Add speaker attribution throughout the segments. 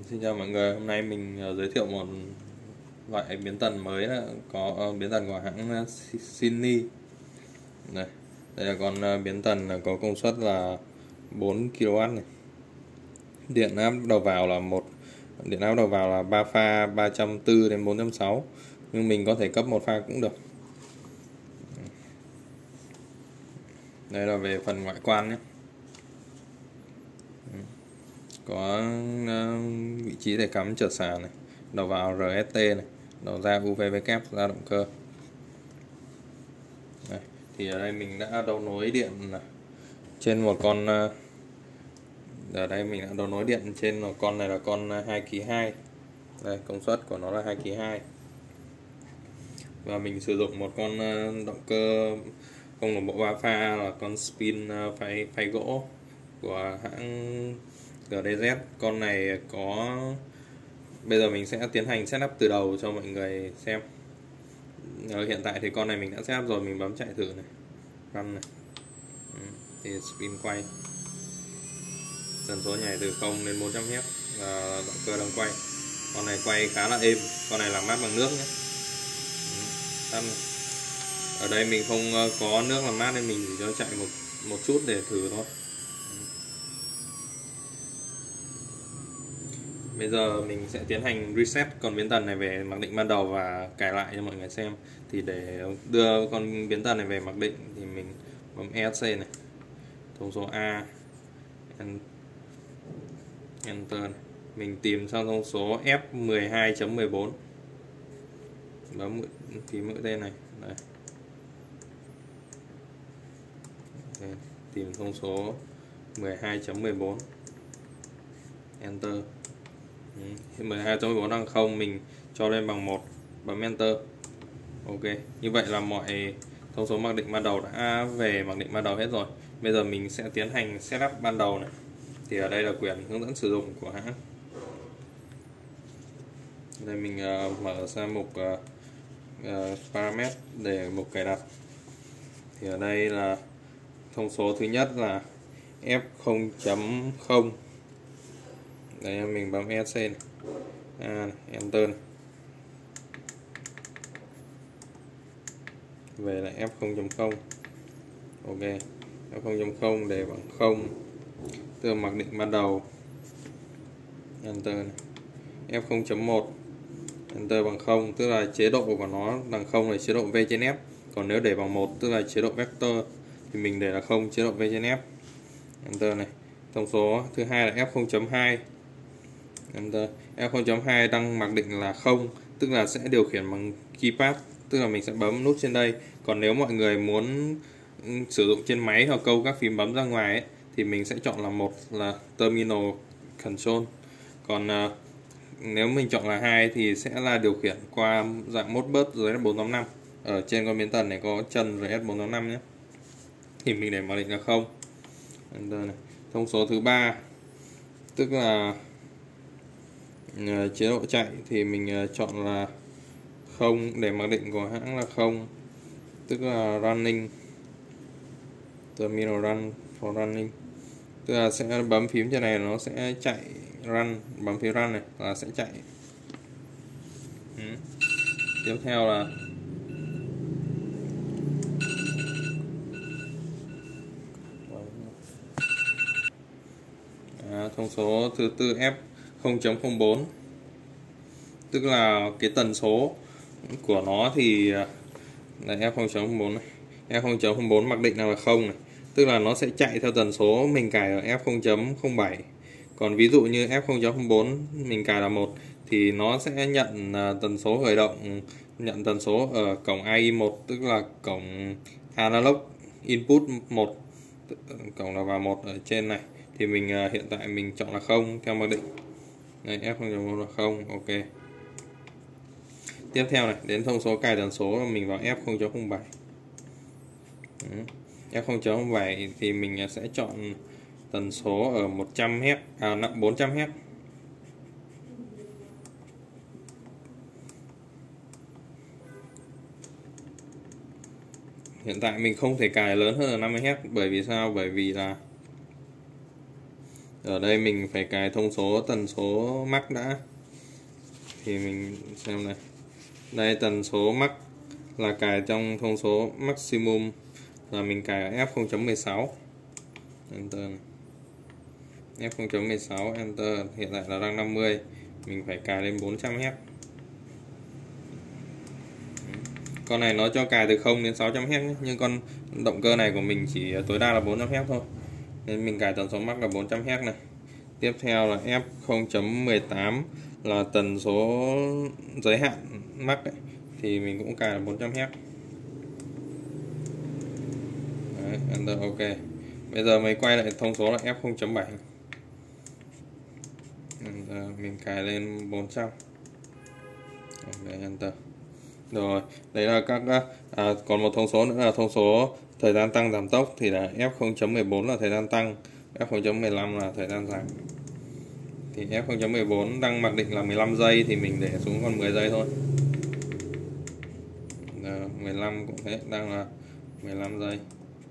Speaker 1: Xin chào mọi người, hôm nay mình giới thiệu một loại biến tần mới, là có biến tần của hãng Sony. Đây là con biến tần có công suất là 4 kW này. Điện áp đầu vào là điện áp đầu vào là 3 pha 340 đến 460, nhưng mình có thể cấp một pha cũng được. Đây là về phần ngoại quan nhé. Có vị trí để cắm chợt xả này, đầu vào RST này, đầu ra UVW ra động cơ. Đây, thì ở đây mình đã đấu nối điện trên một con ở đây mình đã đấu nối điện trên một con này là con 2,2 kW. Đây, công suất của nó là 2,2 kW. Và mình sử dụng một con động cơ không đồng bộ 3 pha là con spin phay gỗ của hãng GDZ. Con này bây giờ mình sẽ tiến hành setup từ đầu cho mọi người xem. Hiện tại thì con này mình đã setup rồi, mình bấm chạy thử này, run này. Thì spin quay, tần số nhảy từ 0 đến 400 Hz và động cơ đang quay. Con này quay khá là êm, con này làm mát bằng nước nhé. Ở đây mình không có nước làm mát nên mình chỉ cho chạy một chút để thử thôi. Bây giờ mình sẽ tiến hành reset con biến tần này về mặc định ban đầu và cài lại cho mọi người xem. Thì để đưa con biến tần này về mặc định thì mình bấm ESC này, thông số A, Enter này. Mình tìm sang thông số F12.14, bấm phím mũi tên này. Đây. Đây, tìm thông số 12.14, Enter. 12.14 đang không, mình cho lên bằng 1, bấm Enter. Ok, như vậy là mọi thông số mặc định ban đầu đã về mặc định ban đầu hết rồi. Bây giờ mình sẽ tiến hành setup ban đầu này. Thì ở đây là quyển hướng dẫn sử dụng của hãng. Đây mình mở ra mục parameter để mục cài đặt. Thì ở đây là thông số thứ nhất là F0.0. Đây mình bấm ESC này. Enter này. Về là F0.0. Ok, F0.0 để bằng 0, tức là mặc định ban đầu. Enter này. F0.1, Enter bằng 0, tức là chế độ của nó bằng 0 là chế độ V trên F. Còn nếu để bằng 1 tức là chế độ vector, thì mình để là 0, chế độ V trên F. Enter này. Thông số thứ hai là F0.2. Enter. F0.2 đang mặc định là 0, tức là sẽ điều khiển bằng keypad, tức là mình sẽ bấm nút trên đây. Còn nếu mọi người muốn sử dụng trên máy hoặc câu các phím bấm ra ngoài ấy, thì mình sẽ chọn là một là terminal control. Còn nếu mình chọn là 2 thì sẽ là điều khiển qua dạng Modbus RS485. Ở trên con biến tần này có chân RS485 nhé. Thì mình để mặc định là 0. Enter này. Thông số thứ ba, tức là chế độ chạy, thì mình chọn là 0, để mặc định của hãng là 0, tức là running, terminal run for running, tức là sẽ bấm phím trên này nó sẽ chạy run, bấm phím run này là sẽ chạy. Tiếp theo là thông số thứ tư F0.04, tức là cái tần số của nó thì là F0.04 này. F0.04 mặc định là 0 này, tức là nó sẽ chạy theo tần số mình cài ở F0.07. Còn ví dụ như F0.04 mình cài là 1 thì nó sẽ nhận tần số khởi động, nhận tần số ở cổng AI1, tức là cổng analog input 1, cổng là vào 1 ở trên này. Thì mình hiện tại mình chọn là 0 theo mặc định. Đây, F0.04 là 0. Ok. Tiếp theo này, đến thông số cài tần số mình vào F0.07. F0.07 thì mình sẽ chọn tần số ở 100 Hz, 400 Hz. Hiện tại mình không thể cài lớn hơn là 50 Hz, bởi vì sao? Bởi vì là Ở đây mình phải cài thông số tần số max đã. Thì mình xem này. Đây tần số max là cài trong thông số maximum, là mình cài ở F0.16. Enter này. F0.16 enter, hiện tại là đang 50, mình phải cài lên 400 Hz. Con này nó cho cài từ 0 đến 600 Hz, nhưng con động cơ này của mình chỉ tối đa là 400 Hz thôi, nên mình cài tần số max là 400 Hz này. Tiếp theo là F0.18 là tần số giới hạn max ấy, thì mình cũng cài là 400 Hz. Đấy, enter ok. Bây giờ mình quay lại thông số là F0.7. Mình cài lên 400. Ok, enter. Rồi, đấy là các còn một thông số nữa là thông số thời gian tăng giảm tốc, thì là F0.14 là thời gian tăng, F0.15 là thời gian giảm. Thì F0.14 đang mặc định là 15 giây thì mình để xuống còn 10 giây thôi. 15 cũng thế, đang là 15 giây.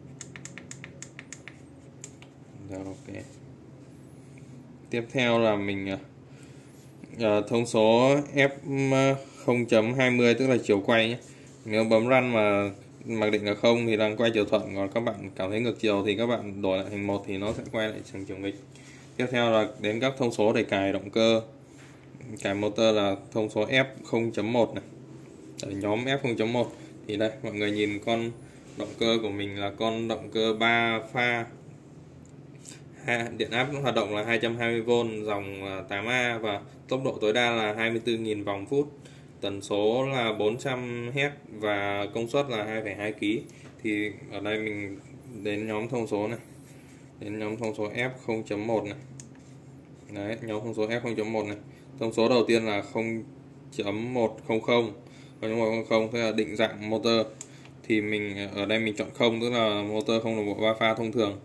Speaker 1: Rồi, ok. Tiếp theo là mình thông số F0.20 tức là chiều quay nhé. Nếu bấm run mà mặc định là 0 thì đang quay chiều thuận, còn các bạn cảm thấy ngược chiều thì các bạn đổi lại thành 1 thì nó sẽ quay lại thành chiều nghịch. Tiếp theo là đến các thông số để cài động cơ. Cài motor là thông số F0.1 này. Ở nhóm F0.1 thì đây mọi người nhìn con động cơ của mình là con động cơ 3 pha. Điện áp hoạt động là 220V, dòng 8A và tốc độ tối đa là 24.000 vòng phút. Tần số là 400 Hz và công suất là 2,2 kg. Thì ở đây mình đến nhóm thông số này. Đến nhóm thông số F0.1 này. Đấy, nhóm thông số F0.1 này. Thông số đầu tiên là 0.100. 0.100 tức là định dạng motor. Thì mình ở đây mình chọn 0 tức là motor không đồng bộ 3 pha thông thường.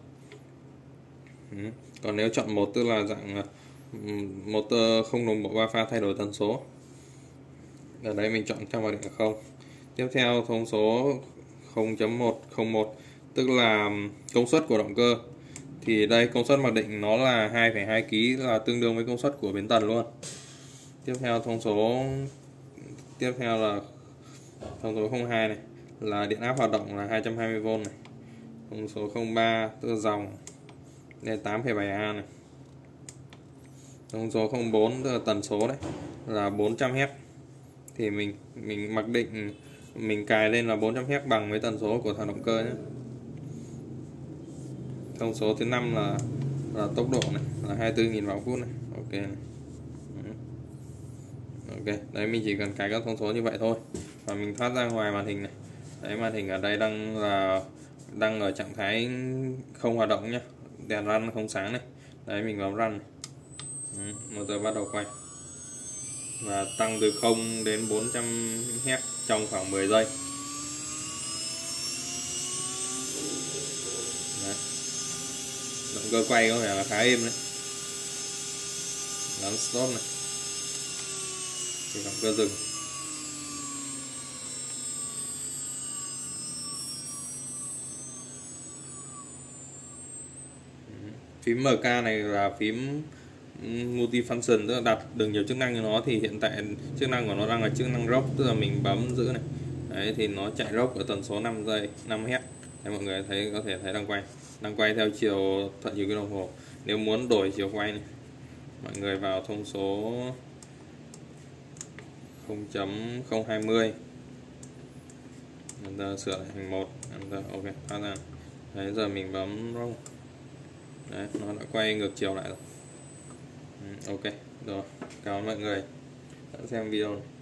Speaker 1: Còn nếu chọn 1 tức là dạng motor không đồng bộ 3 pha thay đổi tần số. Ở đây mình chọn trong mặc định là 0. Tiếp theo thông số 0.101 tức là công suất của động cơ. Thì đây công suất mặc định nó là 2,2 kg, là tương đương với công suất của bến tần luôn. Tiếp theo thông số là thông số 02 này là điện áp hoạt động là 220V này. Thông số 03 tức là dòng đây 8,7A này. Thông số 04 tức là tần số đấy là 400 Hz. Thì mình mặc định mình cài lên là 400 Hz bằng với tần số của thằng động cơ nhé. Thông số thứ 5 là tốc độ này là 24.000 vòng phút này. Ok này. Ok, đấy mình chỉ cần cài các thông số như vậy thôi và mình thoát ra ngoài màn hình này. Đấy, màn hình ở đây đang ở trạng thái không hoạt động nhé, đèn run không sáng này. Đấy, mình bấm run này. Motor bắt đầu quay và tăng từ 0 đến 400 Hz trong khoảng 10 giây. Đấy. Động cơ quay có vẻ là khá êm đấy. Bấm stop này thì động cơ dừng. Phím MK này là phím multifunction, tức là đặt được nhiều chức năng cho nó. Thì hiện tại chức năng của nó đang là chức năng rock, tức là mình bấm giữ này. Đấy, thì nó chạy rock ở tần số 5 giây 5 Hz. Đấy, mọi người có thể thấy đang quay theo chiều thuận chiều kim đồng hồ. Nếu muốn đổi chiều quay này, mọi người vào thông số 0.020 sửa lại thành 1. Ok, phát ra. Đấy, giờ mình bấm rock. Đấy, nó đã quay ngược chiều lại rồi. Ok, rồi. Cảm ơn mọi người đã xem video này.